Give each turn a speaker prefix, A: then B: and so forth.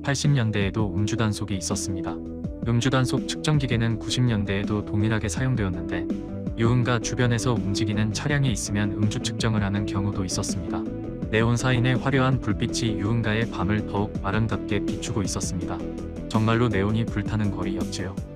A: 80년대에도 음주단속이 있었습니다. 음주단속 측정기계는 90년대에도 동일하게 사용되었는데 유흥가 주변에서 움직이는 차량이 있으면 음주 측정을 하는 경우도 있었습니다. 네온사인의 화려한 불빛이 유흥가의 밤을 더욱 아름답게 비추고 있었습니다. 정말로 네온이 불타는 거리였지요.